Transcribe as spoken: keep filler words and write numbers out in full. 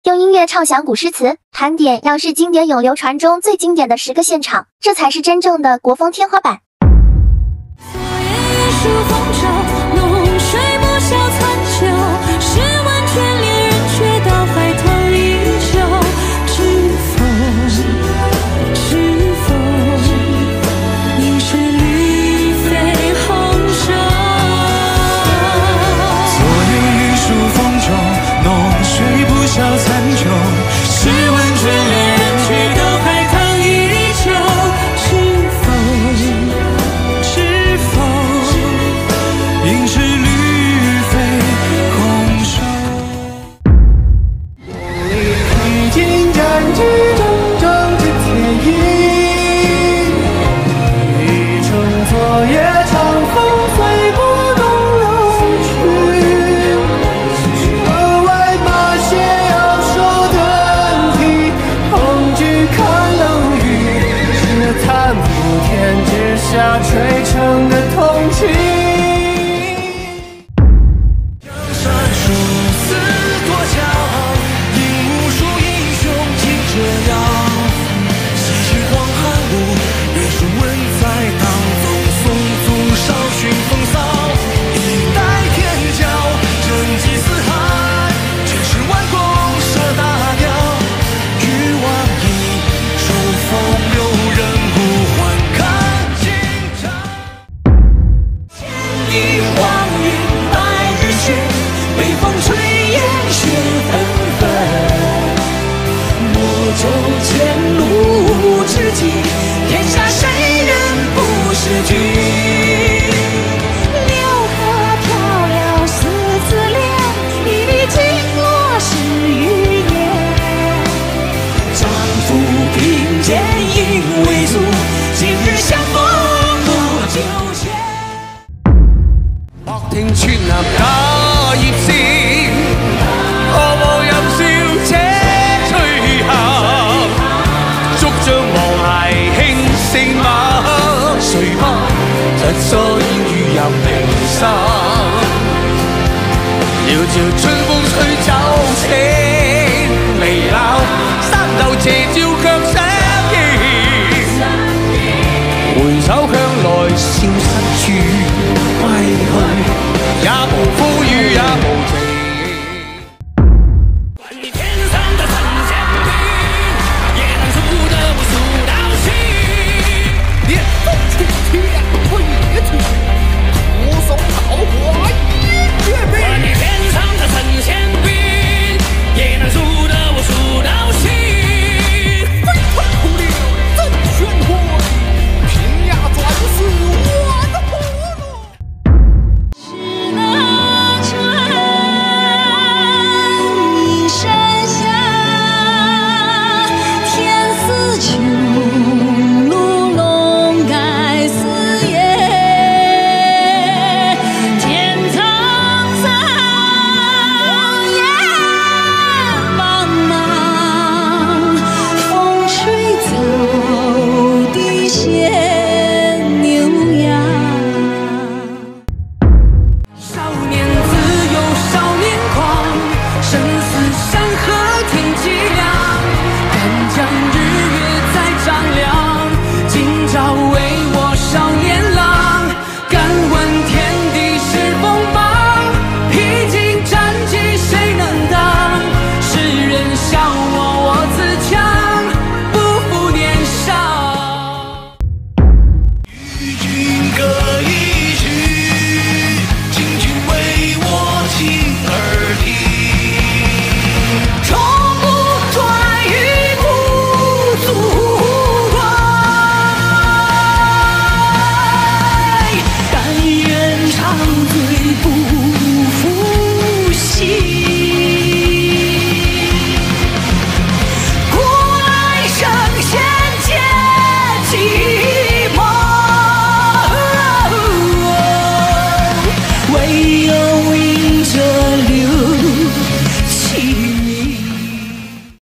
用音乐唱响古诗词，盘点央视经典永流传中最经典的十个现场，这才是真正的国风天花板。 下垂成的同情，江山如此多骄傲，引无数英雄尽折腰。西去黄河路，别说文在当中，宋祖少寻风骚。一代天骄，成吉思汗，却是弯弓射大雕。欲望已受风流人物还看。就前路知己，天下谁人不识君？ 六合漂流四自恋，一粒金落十余年。 丈夫并肩应为足，今日相逢不久前。莫听穿南打葉線，何無任笑且隨行。將王鞋輕勝馬，誰怕疾所煙雨入平生。遙照春風吹驟。